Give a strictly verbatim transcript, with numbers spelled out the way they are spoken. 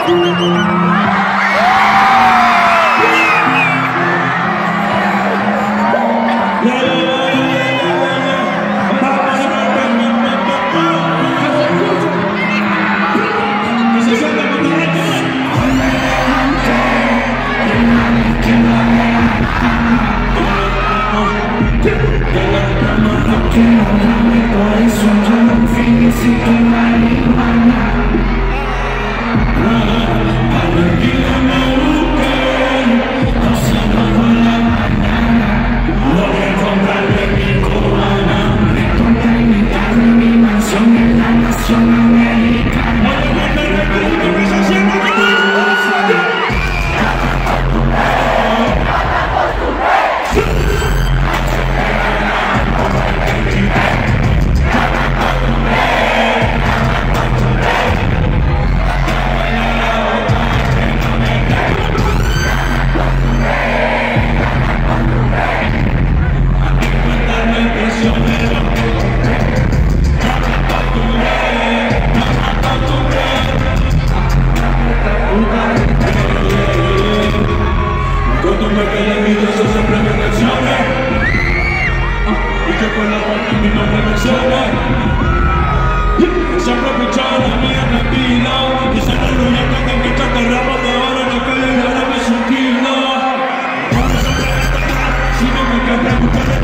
Siempre escuchaba la mía tranquila y se me ruía cuando me chacarraba de oro en la calle y ahora me suquila. Ahora siempre está atrás, si no me quebra,